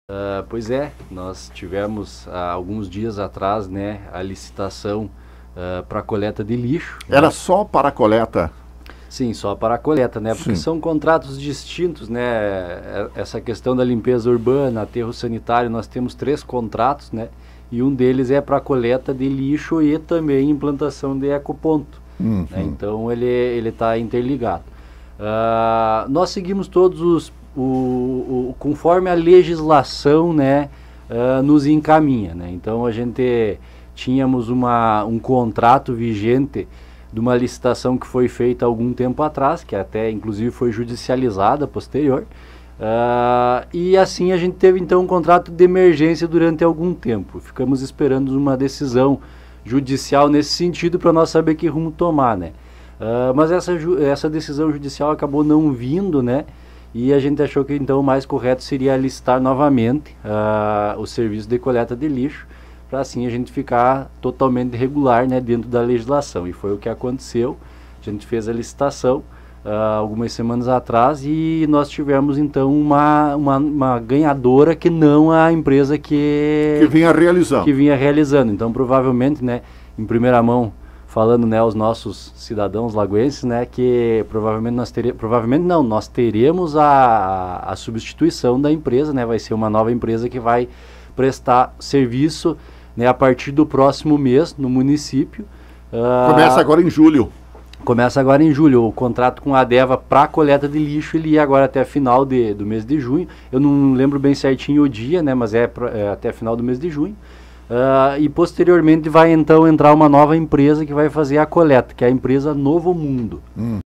Pois é, nós tivemos há alguns dias atrás, né, a licitação para a coleta de lixo. Era só para a coleta? Sim, só para a coleta, né? Porque são contratos distintos, né? Essa questão da limpeza urbana, aterro sanitário, nós temos 3 contratos, né? E um deles é para a coleta de lixo e também implantação de ecoponto. Né? Então ele está interligado. Nós seguimos todos conforme a legislação, né, nos encaminha, né? Então a gente tínhamos um contrato vigente de uma licitação que foi feita há algum tempo atrás, que até inclusive foi judicializada posterior, e assim a gente teve então um contrato de emergência durante algum tempo. Ficamos esperando uma decisão judicial nesse sentido para nós saber que rumo tomar, né? Mas essa decisão judicial acabou não vindo, né? E a gente achou que então o mais correto seria licitar novamente o serviço de coleta de lixo, para assim a gente ficar totalmente regular, né, dentro da legislação. E foi o que aconteceu. A gente fez a licitação algumas semanas atrás e nós tivemos então uma ganhadora que não a empresa que vinha realizando. Então provavelmente, né, em primeira mão, falando, né, aos nossos cidadãos lagoenses, né, que nós teremos a substituição da empresa, né, vai ser uma nova empresa que vai prestar serviço, né, a partir do próximo mês no município. Começa agora em julho. Começa agora em julho. O contrato com a Adeva para coleta de lixo, ele ia agora até final do mês de junho. Eu não lembro bem certinho o dia, né, mas é até final do mês de junho. E posteriormente vai então entrar uma nova empresa que vai fazer a coleta, que é a empresa Novo Mundo.